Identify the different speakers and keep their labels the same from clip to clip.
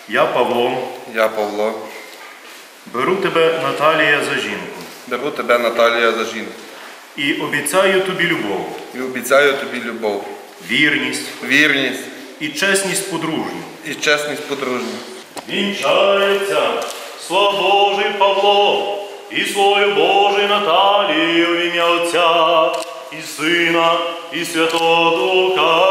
Speaker 1: Я Павло.
Speaker 2: Я Павло.
Speaker 1: Беру тебе, Наталія, за жінку.
Speaker 2: Беру тебе, Наталія, за жінку.
Speaker 1: І обіцяю тобі любов.
Speaker 2: І обіцяю тобі любов.
Speaker 1: Вірність.
Speaker 2: Вірність.
Speaker 1: І чесність подружню.
Speaker 2: І чесність подружню.
Speaker 1: Вінчається Славожий Павло і свою Божий Наталію в ім'я Отця і Сина і Святого Духа.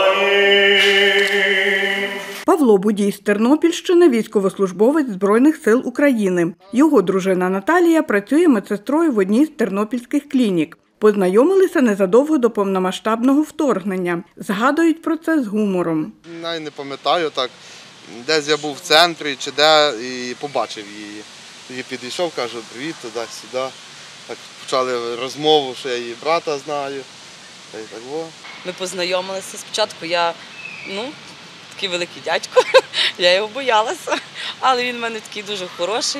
Speaker 1: Амінь.
Speaker 3: Павло Будій з Тернопільщини – військовослужбовець Збройних сил України. Його дружина Наталія працює медсестрою в одній з тернопільських клінік. Познайомилися незадовго до повномасштабного вторгнення. Згадують про це з гумором.
Speaker 4: Навіть не пам'ятаю так, десь я був в центрі чи де і побачив її. Тоді підійшов, кажу, привіт, туди-сюди. Так почали розмову, що я її брата знаю. Та й так було.
Speaker 5: Ми познайомилися. Спочатку я, такий великий дядько, я його боялася, але він в мене такий дуже хороший,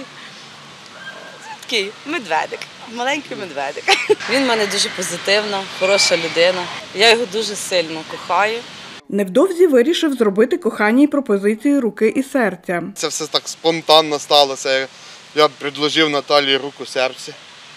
Speaker 5: такий медведик, маленький медведик. Він в мене дуже позитивна, хороша людина, я його дуже сильно кохаю.
Speaker 3: Невдовзі вирішив зробити коханій пропозицію руки і серця.
Speaker 4: Це все так спонтанно сталося. Я предложив Наталії руку серця.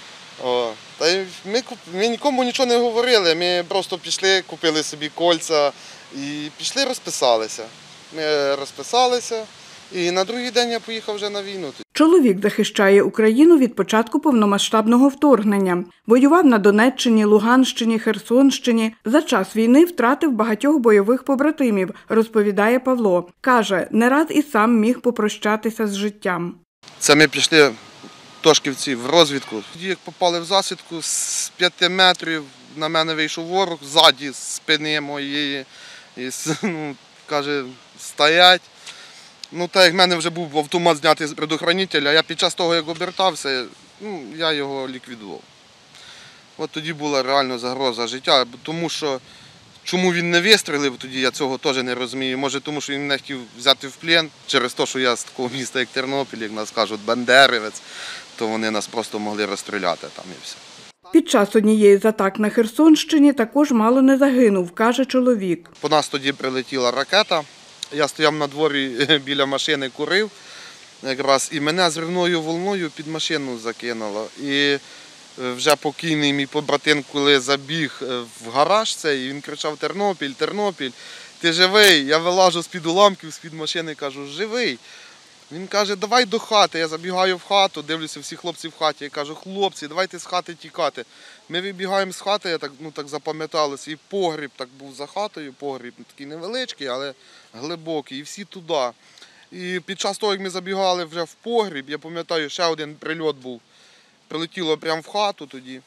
Speaker 4: Та й ми нікому нічого не говорили, ми просто пішли, купили собі кольця і пішли розписалися. Ми розписалися і на другий день я поїхав вже на війну.
Speaker 3: Чоловік захищає Україну від початку повномасштабного вторгнення. Воював на Донеччині, Луганщині, Херсонщині. За час війни втратив багатьох бойових побратимів, розповідає Павло. Каже, не раз і сам міг попрощатися з життям.
Speaker 4: Це ми пішли тошківці в розвідку. Тоді, як попали в засідку, з 5 метрів на мене вийшов ворог, ззаді, з спини моєї, і, каже, стоять. Так як в мене вже був автомат знятий з предохранителя, я під час того, як обертався, я його ліквідував. От тоді була реально загроза життя, тому що чому він не вистрілив тоді, я цього теж не розумію. Може, тому що він мене хотів взяти в плен через те, що я з такого міста, як Тернопіль, як нас кажуть, бандерівець, то вони нас просто могли розстріляти там і все.
Speaker 3: Під час однієї з атак на Херсонщині також мало не загинув, каже чоловік.
Speaker 4: По нас тоді прилетіла ракета, я стояв на дворі біля машини, курив якраз, і мене зривною волною під машину закинуло. І вже покійний мій побратим, коли забіг в гараж цей, він кричав: «Тернопіль, Тернопіль, ти живий?» Я вилажу з-під уламків, з-під машини, кажу: «Живий». Він каже: «Давай до хати». Я забігаю в хату, дивлюся, всі хлопці в хаті. Я кажу: «Хлопці, давайте з хати тікати». Ми вибігаємо з хати, я так запам'яталося, і погріб так був за хатою, погріб такий невеличкий, але глибокий, і всі туди. І під час того, як ми забігали вже в погріб, я пам'ятаю, ще один прильот був. Прилетіло прямо в хату тоді.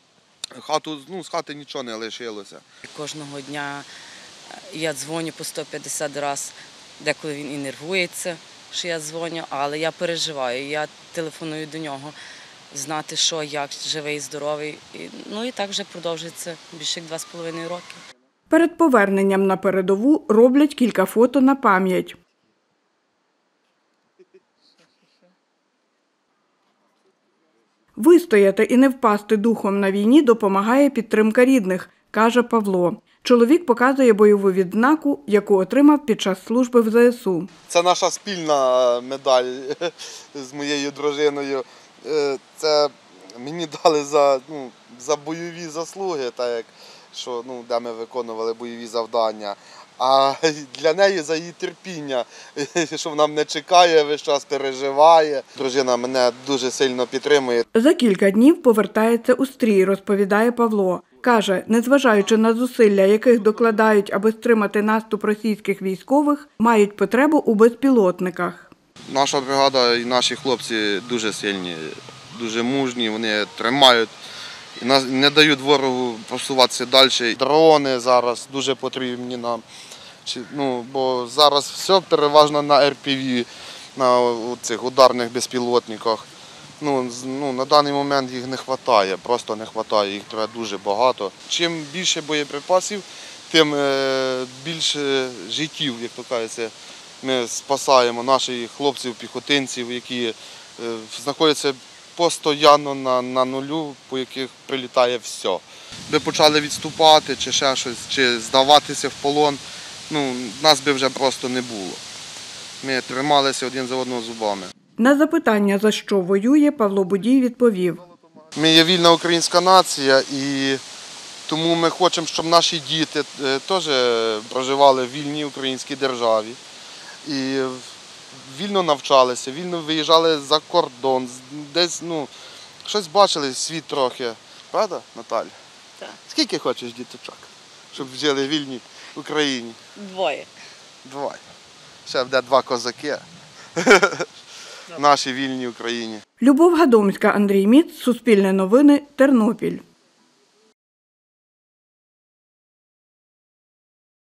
Speaker 4: З хати нічого не лишилося.
Speaker 5: Кожного дня я дзвоню по 150 разів, деколи він і нервується, що я дзвоню, але я переживаю, я телефоную до нього, знати, що, як, живий, здоровий. І так вже продовжується більше як 2,5 роки.
Speaker 3: Перед поверненням на передову роблять кілька фото на пам'ять. Вистояти і не впасти духом на війні допомагає підтримка рідних, каже Павло. Чоловік показує бойову відзнаку, яку отримав під час служби в ЗСУ.
Speaker 4: Це наша спільна медаль з моєю дружиною. Це мені дали за бойові заслуги, де ми виконували бойові завдання. А для неї за її терпіння, що вона мене чекає, весь час переживає. Дружина мене дуже сильно підтримує.
Speaker 3: За кілька днів повертається у стрій, розповідає Павло. Каже, незважаючи на зусилля, яких докладають, аби стримати наступ російських військових, мають потребу у безпілотниках.
Speaker 4: Наша бригада і наші хлопці дуже сильні, дуже мужні, вони тримають і не дають ворогу просуватися далі. Дрони зараз дуже потрібні нам, бо зараз все переважно на РПВ, на цих ударних безпілотниках. На даний момент їх не вистачає, просто не вистачає, їх треба дуже багато. Чим більше боєприпасів, тим більше життів, як то кажеться. Ми спасаємо наших хлопців, піхотинців, які знаходяться постійно на нулю, по яких прилітає все. Би почали відступати чи ще щось, чи здаватися в полон, нас би вже просто не було. Ми трималися один за одного зубами.
Speaker 3: На запитання, за що воює, Павло Будій відповів:
Speaker 4: Ми є вільна українська нація, і тому ми хочемо, щоб наші діти теж проживали в вільній українській державі. І вільно навчалися, вільно виїжджали за кордон, десь, щось бачили, світ трохи. Правда, Наталя?
Speaker 5: Так.
Speaker 4: Скільки хочеш діточок, щоб жили в вільній Україні?
Speaker 5: 2.
Speaker 4: 2. Ще буде 2 козаки в нашій вільній Україні.
Speaker 3: Любов Гадомська, Андрій Міц, Суспільне новини, Тернопіль.